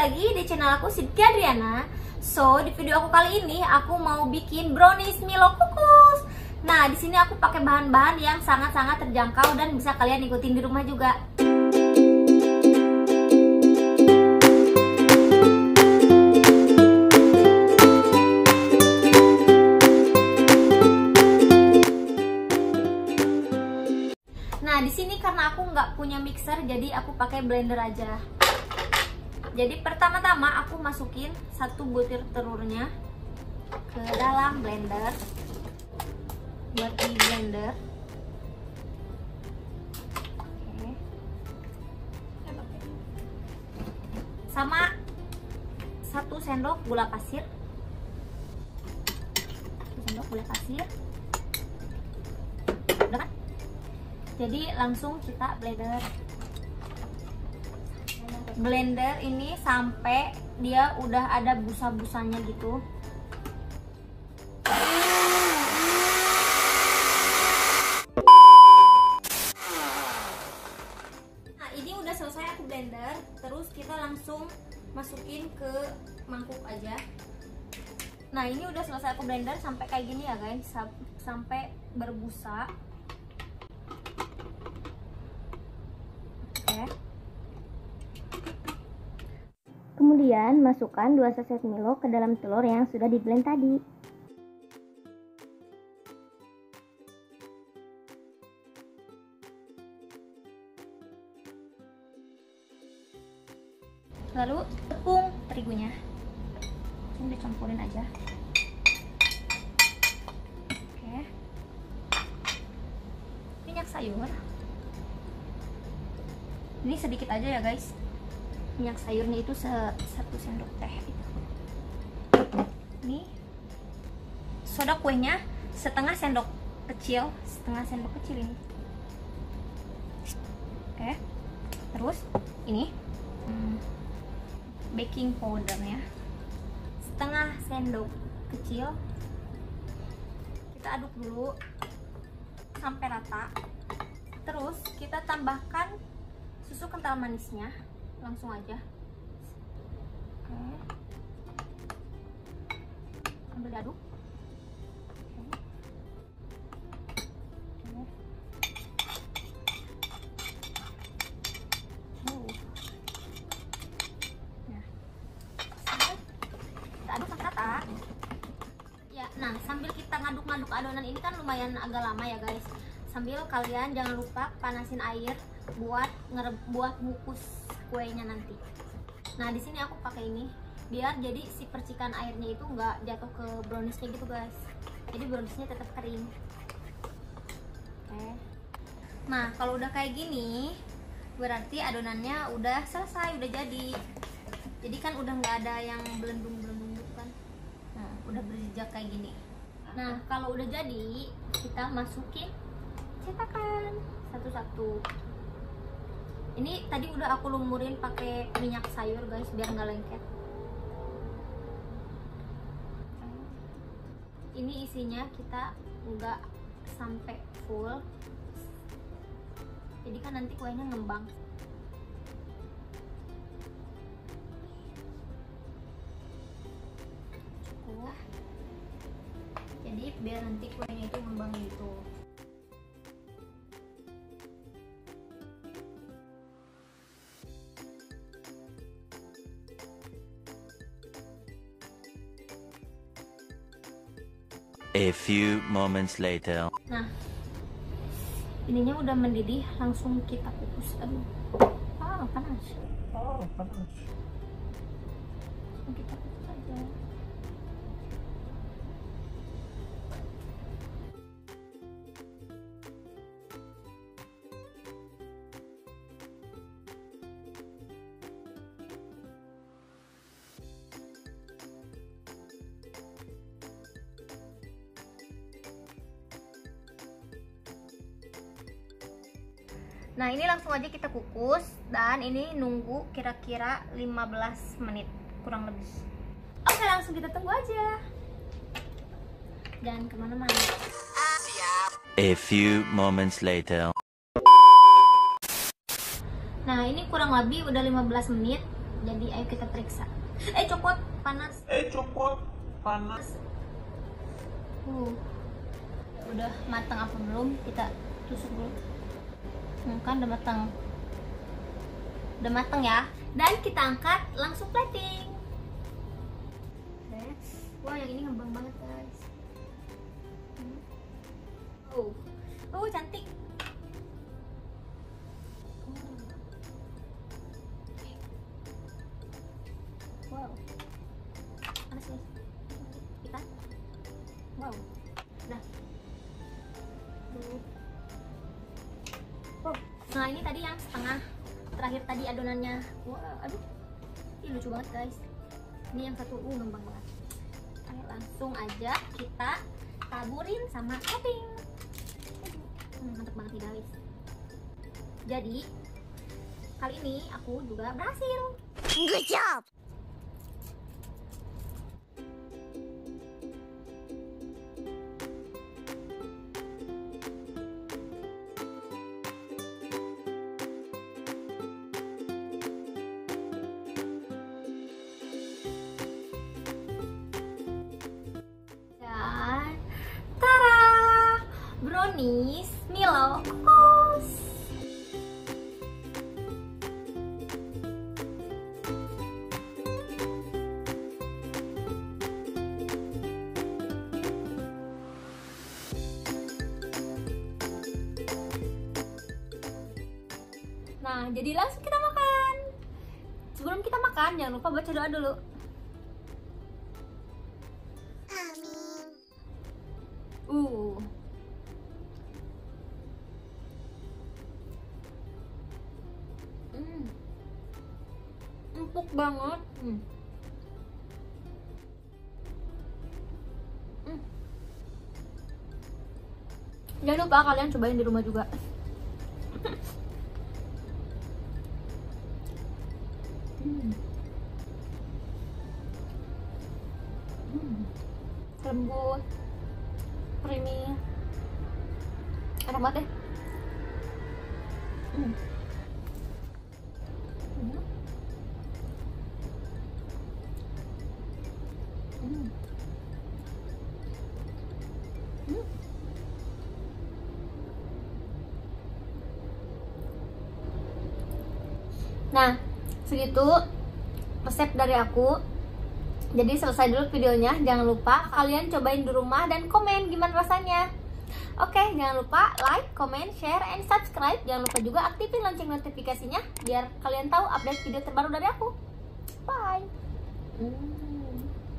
lagi di channel aku Sidki Adriana. So, di video aku kali ini aku mau bikin brownies Milo kukus. Nah, di sini aku pakai bahan-bahan yang sangat-sangat terjangkau dan bisa kalian ikutin di rumah juga. Nah, di sini karena aku nggak punya mixer, jadi aku pakai blender aja. Jadi pertama-tama aku masukin 1 butir telurnya ke dalam blender. Buat di blender. Oke. Sama 1 sendok gula pasir. 1 sendok gula pasir. Udah kan? Jadi langsung kita blender ini sampai dia udah ada busa-busanya gitu. Nah, ini udah selesai aku blender. Terus kita langsung masukin ke mangkuk aja. Nah, ini udah selesai aku blender sampai kayak gini ya guys, sampai berbusa. Oke. Kemudian masukkan 2 saset Milo ke dalam telur yang sudah di blend tadi. Lalu tepung terigunya. Ini dicampurin aja. Oke. Minyak sayur. Ini sedikit aja ya guys. Minyak sayurnya itu 1 sendok teh. Ini soda kuenya setengah sendok kecil ini. Oke. Terus ini baking powdernya setengah sendok kecil. Kita aduk dulu sampai rata. Terus kita tambahkan susu kental manisnya. Langsung aja. Oke. Sambil diaduk. Nah, sambil kita ngaduk-ngaduk adonan ini kan lumayan agak lama ya guys. Sambil kalian jangan lupa panasin air buat ngukus kuenya nanti. Nah, di sini aku pakai ini biar jadi si percikan airnya itu nggak jatuh ke browniesnya gitu guys. Jadi browniesnya tetap kering. Oke. Nah, kalau udah kayak gini berarti adonannya udah selesai, udah jadi. Jadi kan udah nggak ada yang belendung-belendung gitu kan. Nah, udah berjejak kayak gini. Nah, kalau udah jadi, kita masukin cetakan satu-satu. Ini tadi udah aku lumurin pakai minyak sayur guys, biar nggak lengket. Ini isinya kita nggak sampai full. Jadi kan nanti kuenya ngembang. Jadi biar nanti kuenya itu ngembang gitu. A few moments later. Nah, ininya udah mendidih, langsung kita kukus. Aduh, panas. Langsung kita kukus aja. Nah, ini langsung aja kita kukus dan ini nunggu kira-kira 15 menit kurang lebih. Oke, langsung kita tunggu aja. Jangan kemana-mana. A few moments later. Nah, ini kurang lebih udah 15 menit. Jadi ayo kita periksa. Copot panas. Udah matang apa belum? Kita tusuk dulu. Kan udah matang. Udah matang ya. Dan kita angkat, langsung plating. Wah, yang ini ngembang banget guys. Cantik. Wow. Panas guys. Kita. Wow. Nah. Nah, ini tadi yang setengah terakhir tadi adonannya. Wah, aduh. Ini lucu banget guys. Ini yang satu ngembang banget. Ayo langsung aja kita taburin sama topping. Mantap banget nih guys. Jadi kali ini aku juga berhasil. Good job. Dan tara, brownies Milo kokos. Nah, jadi langsung kita makan. Sebelum kita makan, jangan lupa baca doa dulu. Empuk banget. Jangan lupa kalian cobain di rumah juga. Lembut, creamy, enak banget deh. Nah, segitu resep dari aku. Jadi selesai dulu videonya. Jangan lupa kalian cobain di rumah dan komen gimana rasanya. Oke, jangan lupa like, comment, share, and subscribe. Jangan lupa juga aktifin lonceng notifikasinya biar kalian tahu update video terbaru dari aku. Bye.